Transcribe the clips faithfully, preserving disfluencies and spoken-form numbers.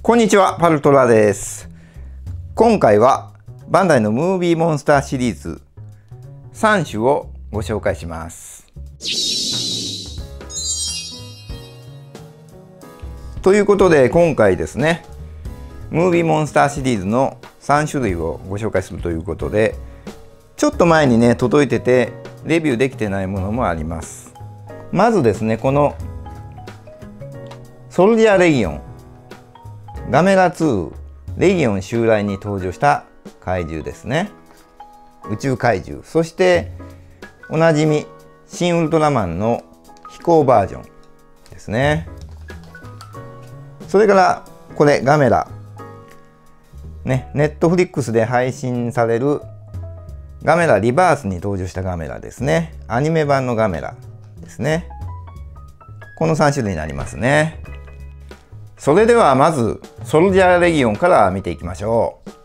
こんにちは、パルトラです。今回はバンダイのムービーモンスターシリーズさん種をご紹介します。ということで今回ですね、ムービーモンスターシリーズのさん種類をご紹介するということで、ちょっと前にね届いててレビューできてないものもあります。まずですね、このソルジャーレギオンガメラツーレギオン襲来に登場した怪獣ですね。宇宙怪獣、そしておなじみ新ウルトラマンの飛行バージョンですね。それからこれガメラね、ネットフリックスで配信されるガメラリバースに登場したガメラですね。アニメ版のガメラですね。このさん種類になりますね。それではまずソルジャーレギオンから見ていきましょう。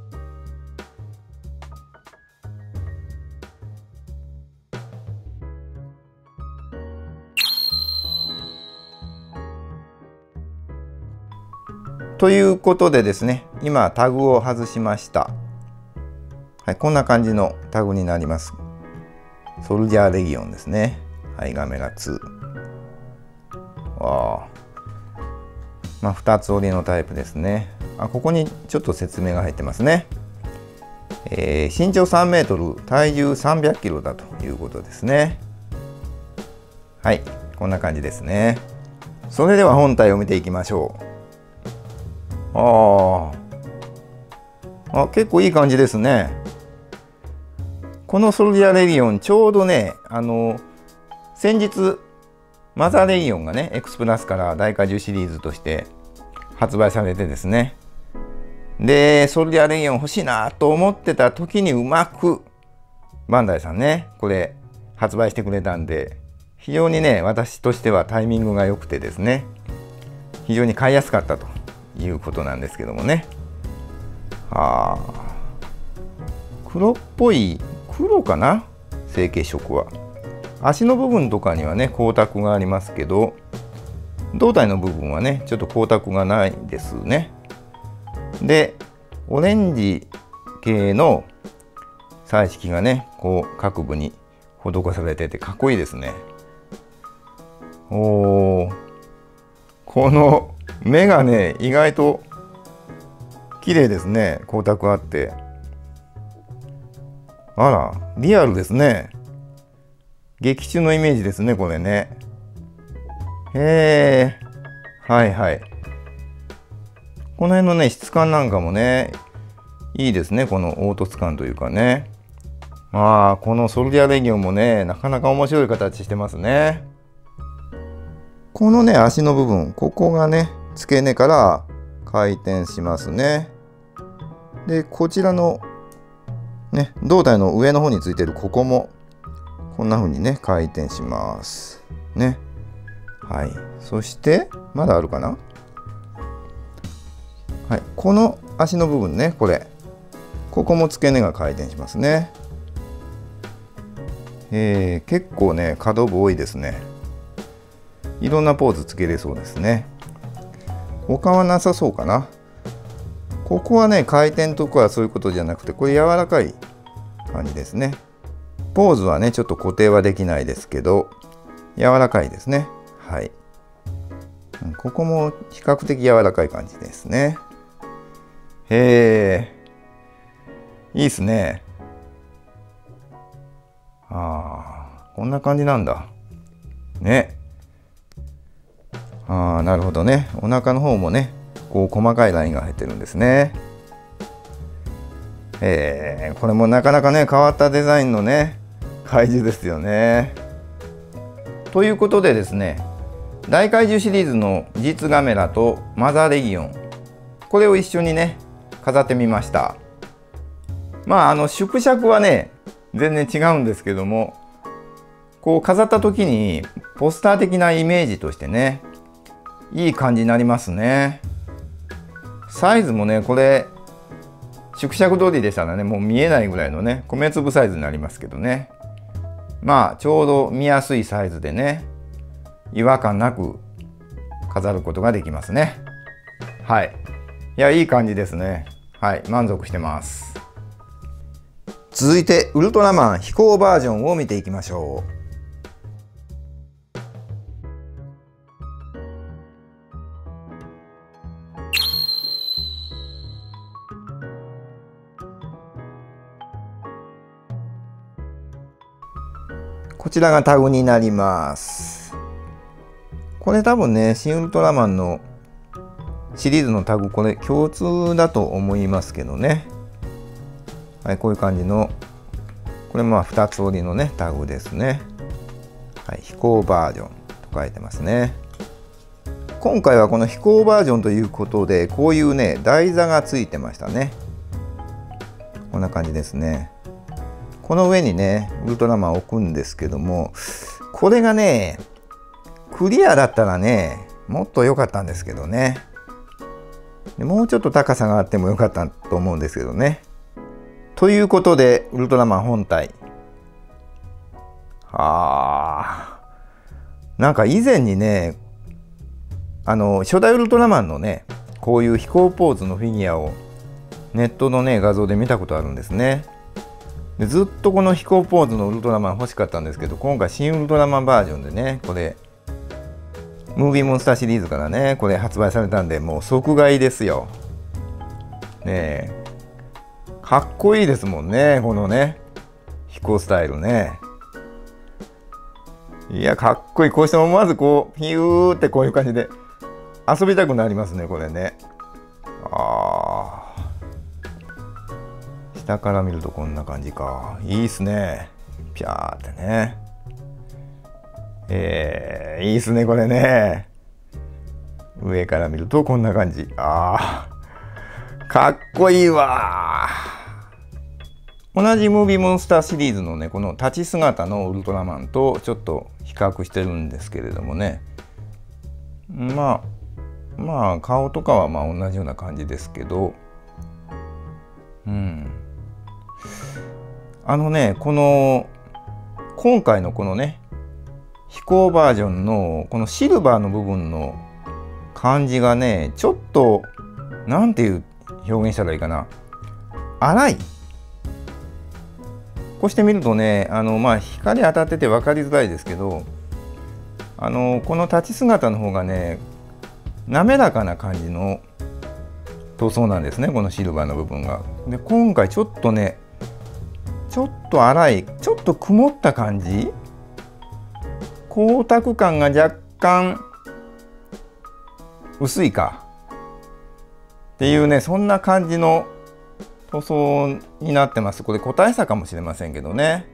ということでですね、今タグを外しました。はい、こんな感じのタグになります。ソルジャーレギオンですね。はい、ガメラツー。わあ。まあ、ふたつ折りのタイプですね。あ、ここにちょっと説明が入ってますね。えー、身長さんメートル、体重さんびゃくキロだということですね。はい、こんな感じですね。それでは本体を見ていきましょう。あーあ、結構いい感じですね。このソルジャーレギオン、ちょうどね、あの先日マザーレギオンがね X プラスから大怪獣シリーズとして発売されてですね、でソルジャーレギオン欲しいなと思ってた時にうまくバンダイさんねこれ発売してくれたんで、非常にね私としてはタイミングが良くてですね、非常に買いやすかったということなんですけどもね。あー、黒っぽい黒かな、成型色は。足の部分とかにはね光沢がありますけど、胴体の部分はねちょっと光沢がないですね。でオレンジ系の彩色がねこう各部に施されててかっこいいですね。おー、この目がね意外と綺麗ですね。光沢あって、あらリアルですね。劇中のイメージですねこれね。へえ、はいはい。この辺のね質感なんかもねいいですね。この凹凸感というかね。まあこのソルジャーレギオンもねなかなか面白い形してますね。このね足の部分、ここがね付け根から回転しますね。でこちらのね胴体の上の方についてるここもこんな風にね回転しますね。はい、そしてまだあるかな。はい、この足の部分ね、これここも付け根が回転しますね。えー、結構ね可動部多いですね。いろんなポーズつけれそうですね。他はなさそうかな。ここはね回転とかはそういうことじゃなくて、これ柔らかい感じですね。ポーズはねちょっと固定はできないですけど柔らかいですね。はい、ここも比較的柔らかい感じですね。へえ、いいですね。あー、こんな感じなんだね。あー、なるほどね。お腹の方もねこう細かいラインが入ってるんですね。えー、これもなかなかね変わったデザインのね怪獣ですよね。ということでですね、大怪獣シリーズの実ガメラとマザーレギオン、これを一緒にね飾ってみました。まああの縮尺はね全然違うんですけども、こう飾った時にポスター的なイメージとしてねいい感じになりますね。サイズもねこれ縮尺通りでしたらねもう見えないぐらいのね米粒サイズになりますけどね、まあちょうど見やすいサイズでね違和感なく飾ることができますね。はい。 いや、いい感じですね。はい、満足してます。続いてウルトラマン飛行バージョンを見ていきましょう。こちらがタグになります。これ多分ね、新ウルトラマンのシリーズのタグ、これ共通だと思いますけどね。はい、こういう感じの、これまあふたつ折りのね、タグですね。はい、飛行バージョンと書いてますね。今回はこの飛行バージョンということで、こういうね、台座がついてましたね。こんな感じですね。この上にね、ウルトラマンを置くんですけども、これがね、クリアだったらね、もっと良かったんですけどね。もうちょっと高さがあっても良かったと思うんですけどね。ということで、ウルトラマン本体。あー、なんか以前にね、あの、初代ウルトラマンのね、こういう飛行ポーズのフィギュアをネットのね、画像で見たことあるんですね。でずっとこの飛行ポーズのウルトラマン欲しかったんですけど、今回新ウルトラマンバージョンでね、これムービーモンスターシリーズからね、これ発売されたんで、もう即買いですよ。ねえ、かっこいいですもんね、このね飛行スタイルね。いや、かっこいい。こうして思わずこうピューってこういう感じで遊びたくなりますね、これね。ああ、下から見るとこんな感じか。いいっすね。ピャーってね。えー、いいっすね、これね。上から見るとこんな感じ。あー、かっこいいわ。同じムービーモンスターシリーズのね、この立ち姿のウルトラマンとちょっと比較してるんですけれどもね。まあ、まあ、顔とかはまあ同じような感じですけど、うん。あのね、この今回のこのね飛行バージョンのこのシルバーの部分の感じがね、ちょっとなんていう表現したらいいかな、粗い。こうして見るとね、あのまあ光当たってて分かりづらいですけど、あのこの立ち姿の方がね滑らかな感じの塗装なんですね、このシルバーの部分が。で今回ちょっとねちょっと粗い、ちょっと曇った感じ、光沢感が若干薄いかっていうね、そんな感じの塗装になってます。これ個体差かもしれませんけどね。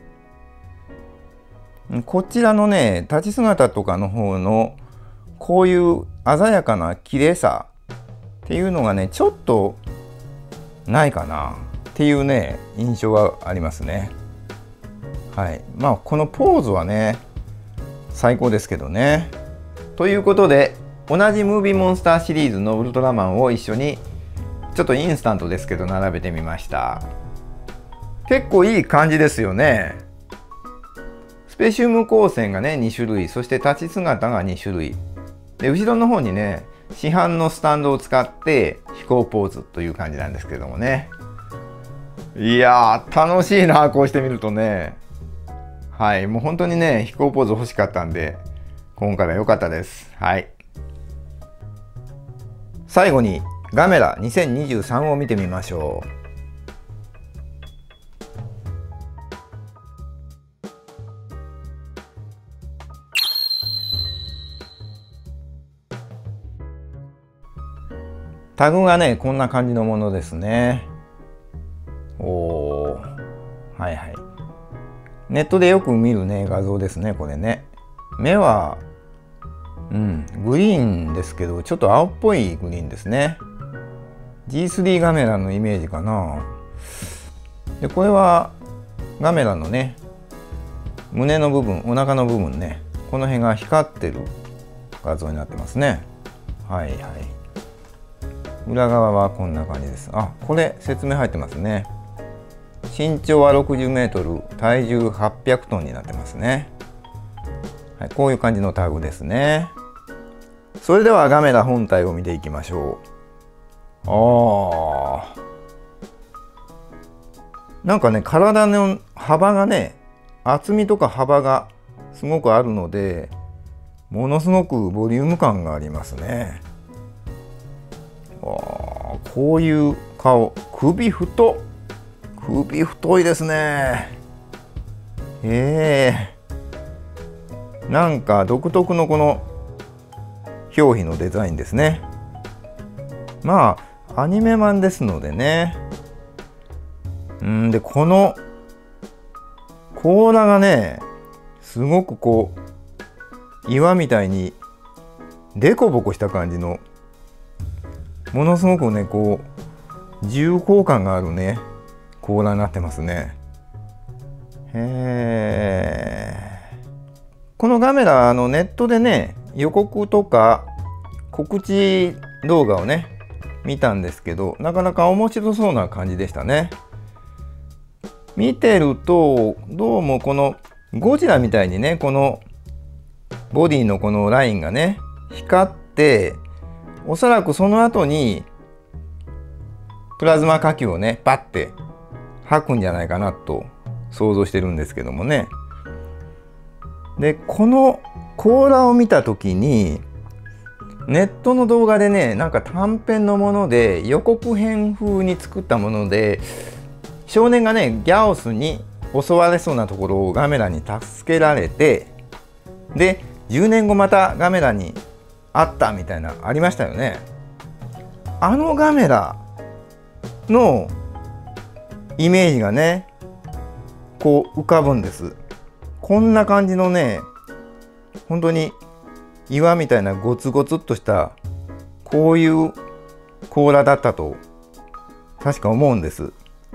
こちらのね立ち姿とかの方のこういう鮮やかな綺麗さっていうのがねちょっとないかなっていうね印象がありますね。はい、まあこのポーズはね最高ですけどね。ということで、同じムービーモンスターシリーズのウルトラマンを一緒にちょっとインスタントですけど並べてみました。結構いい感じですよね。スペシウム光線がねに種類、そして立ち姿がに種類で、後ろの方にね市販のスタンドを使って飛行ポーズという感じなんですけどもね。いやー楽しいな、こうしてみるとね。はい、もう本当にね飛行ポーズ欲しかったんで今回は良かったです。はい、最後にガメラにせんにじゅうさんを見てみましょう。タグがねこんな感じのものですね。おー、はいはい。ネットでよく見るね画像ですね、これね。目はうんグリーンですけど、ちょっと青っぽいグリーンですね。 ジースリー ガメラのイメージかな。でこれはガメラのね胸の部分、お腹の部分ね、この辺が光ってる画像になってますね。はいはい。裏側はこんな感じです。あ、これ説明入ってますね。身長はろくじゅうメートル、体重はっぴゃくトンになってますね。はい、こういう感じのタグですね。それではガメラ本体を見ていきましょう。 ああ。なんかね、体の幅がね、厚みとか幅がすごくあるので、ものすごくボリューム感がありますね。わあ、こういう顔、首太っ、首太いですね。ええー、なんか独特のこの表皮のデザインですね。まあアニメマンですのでね。うんで、この甲羅がね、すごくこう岩みたいにデコボコした感じの、ものすごくねこう重厚感があるね甲羅になってますね。へえ。このガメラ、あのネットでね予告とか告知動画をね見たんですけど、なかなか面白そうな感じでしたね。見てるとどうもこのゴジラみたいにね、このボディのこのラインがね光って、おそらくその後にプラズマ火球をねパッて吐くんじゃないかなと想像してるんですけどもね。でこの甲羅を見た時に、ネットの動画でね、なんか短編のもので予告編風に作ったもので、少年がねギャオスに襲われそうなところをガメラに助けられて、でじゅうねんごまたガメラに会ったみたいなありましたよね。あのガメラのイメージがねこう浮かぶんです。こんな感じのね、本当に岩みたいなゴツゴツっとしたこういう甲羅だったと確か思うんです。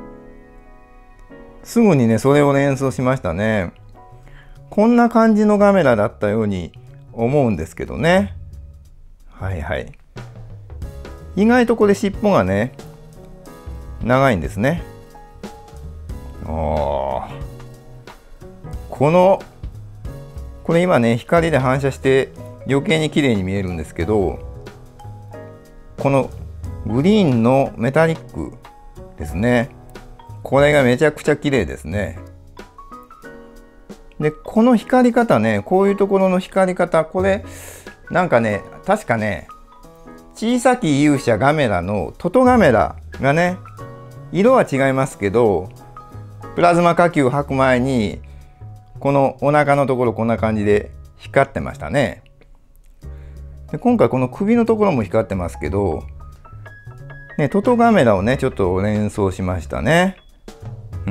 すぐにねそれを連想しましたね。こんな感じのガメラだったように思うんですけどね。はいはい。意外とこれ尻尾がね長いんですね。ああ、このこれ今ね光で反射して余計に綺麗に見えるんですけど、このグリーンのメタリックですね、これがめちゃくちゃ綺麗ですね。でこの光り方ね、こういうところの光り方、これなんかね確かね小さき勇者ガメラのトトガメラがね、色は違いますけどプラズマ火球を吐く前にこのお腹のところこんな感じで光ってましたね。で今回この首のところも光ってますけど、ね、トトガメラをねちょっと連想しましたね。うん。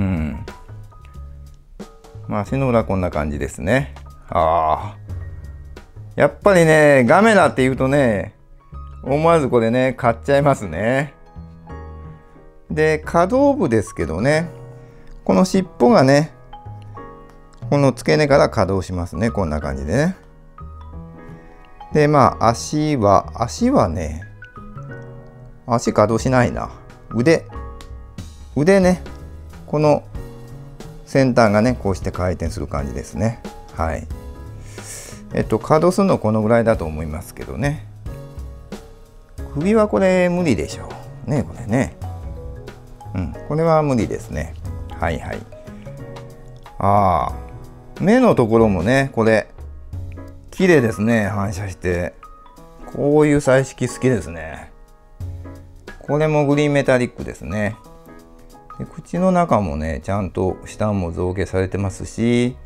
まあ足の裏こんな感じですね。ああ、やっぱりねガメラっていうとね思わずこれね買っちゃいますね。で可動部ですけどね、この尻尾がねこの付け根から可動しますね、こんな感じでね。でまあ足は足はね足可動しないな。腕腕ね、この先端がねこうして回転する感じですね。はい。えっと稼働するのこのぐらいだと思いますけどね。首はこれ無理でしょうね、これね。うん、これは無理ですね。はいはい。ああ、目のところもねこれ綺麗ですね、反射して。こういう彩色好きですね。これもグリーンメタリックですね。で口の中もねちゃんと下も造形されてますし、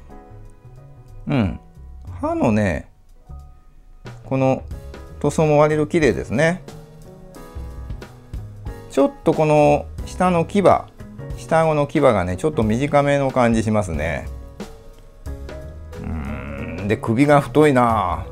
うん歯のねこの塗装も割と綺麗ですね。ちょっとこの下の牙、下顎の牙がねちょっと短めの感じしますね。うーんで首が太いな。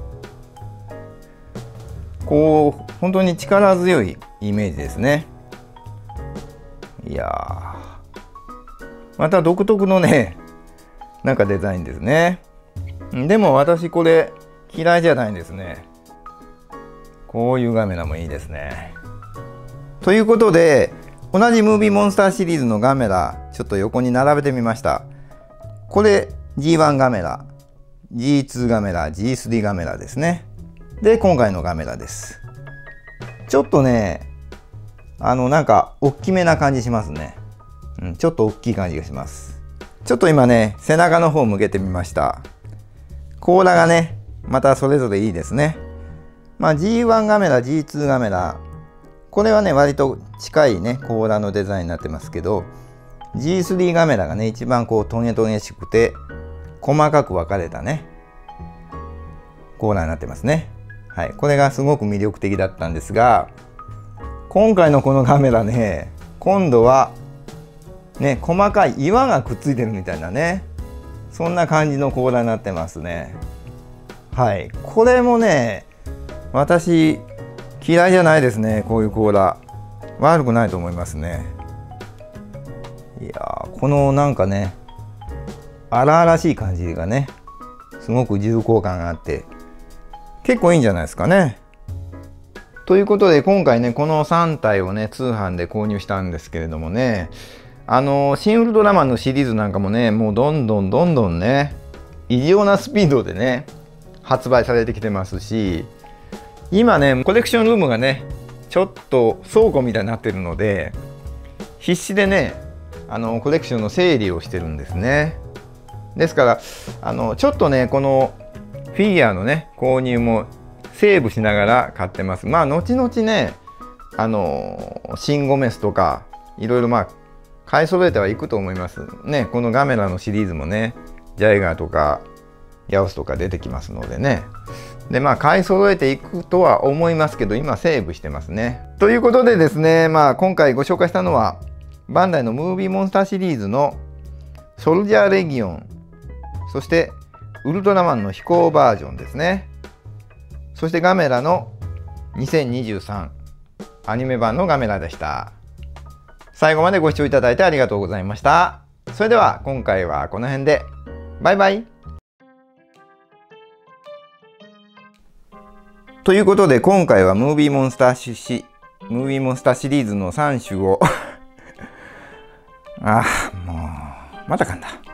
こう本当に力強いイメージですね。いやー、また独特のねなんかデザインですね。でも私これ嫌いじゃないんですね。こういうガメラもいいですね。ということで同じムービーモンスターシリーズのガメラちょっと横に並べてみました。これ ジーワン ガメラ、ジーツー ガメラ、ジースリー ガメラですね。で今回のガメラです。ちょっとねあのなんか大きめな感じしますね。うん、ちょっと大きい感じがします。ちょっと今ね背中の方向けてみました。甲羅がねまたそれぞれいいですね。まあ ジーワン ガメラ ジーツー ガメラこれはね割と近いね甲羅のデザインになってますけど、 ジースリー ガメラがね一番こうトゲトゲしくて細かく分かれたね甲羅になってますね。はい、これがすごく魅力的だったんですが、今回のこのカメラね今度はね細かい岩がくっついてるみたいなね、そんな感じの甲羅になってますね。はい、これもね私嫌いじゃないですね。こういう甲羅悪くないと思いますね。いやーこのなんかね荒々しい感じがねすごく重厚感があって結構いいんじゃないですかね。ということで今回ねこのさん体をね通販で購入したんですけれどもね、あのシン・ウルトラマンのシリーズなんかもねもうどんどんどんどんね異常なスピードでね発売されてきてますし、今ねコレクションルームがねちょっと倉庫みたいになってるので必死でねあのコレクションの整理をしてるんですね。ですからあのちょっとねこのフィギュアのね購入もセーブしながら買ってます。まあ後々ねあのシンゴメスとかいろいろまあ買い揃えてはいくと思いますね。このガメラのシリーズもねジャイガーとかヤオスとか出てきますのでね、でまあ買い揃えていくとは思いますけど今セーブしてますね。ということでですね、まあ今回ご紹介したのはバンダイのムービーモンスターシリーズのソルジャーレギオン、そしてウルトラマンの飛行バージョンですね。そしてガメラのにせんにじゅうさんアニメ版のガメラでした。最後までご視聴いただいてありがとうございました。それでは今回はこの辺で。バイバイ。ということで今回はムービーモンスターシムービーモンスターシリーズのさん種をああもうまたかんだ。